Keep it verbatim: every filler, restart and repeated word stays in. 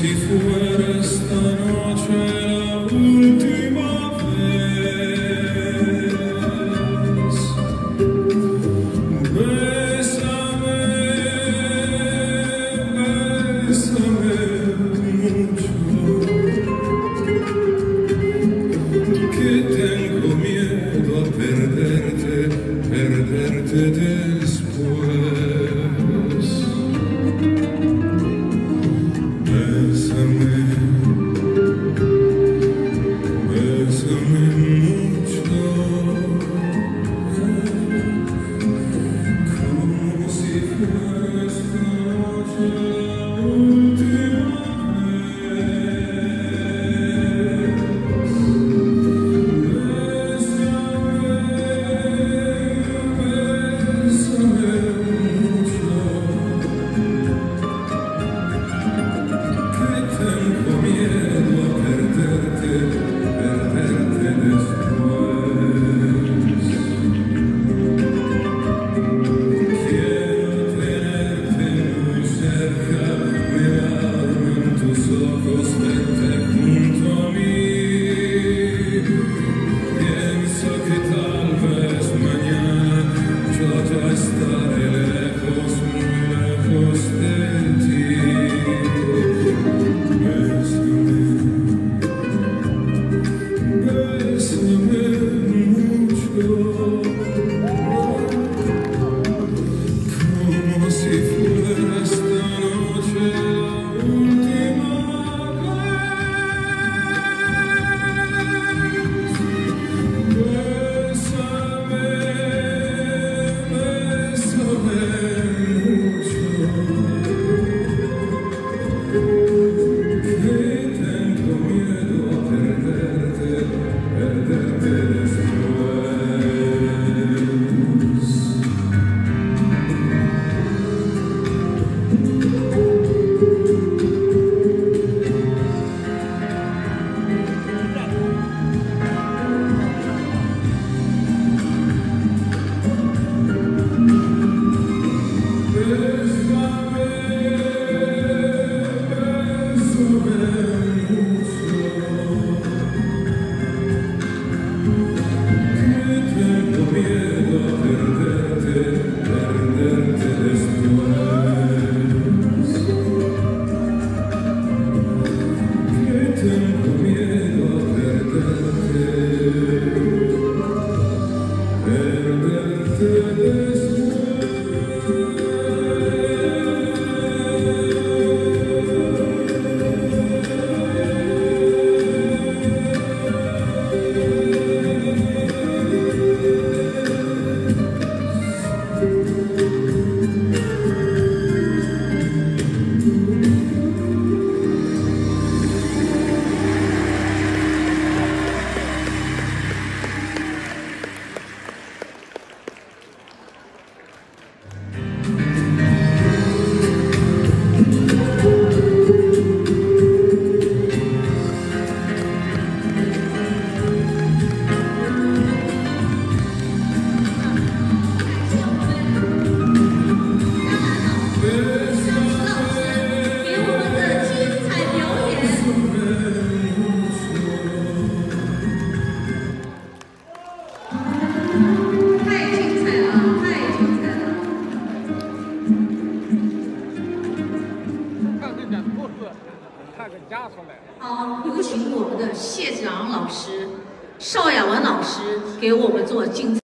si fuera esta noche la última vez. Bésame, bésame mucho, que tengo miedo a perderte, perderte después. Bésame, bésame mucho, como si fuera esta noche la última vez. Bésame, bésame mucho, tengo miedo a perderte, perderte después. Quiero tenerte muy cerca, mirarme en tus ojos, verte junto a mí. Pienso que tal vez mañana yo ya estaré lejos, muy lejos de ti. Bésame, bésame mucho, como si fuera esta noche la última vez. Bésame, bésame mucho, que tengo miedo a perderte, perderte después. Bésame, bésame mucho, que tengo miedo a perderte, perderte después. Que tengo miedo a perderte, perderte después. 好，有请我们的谢子昂老师、邵雅文老师给我们做精彩。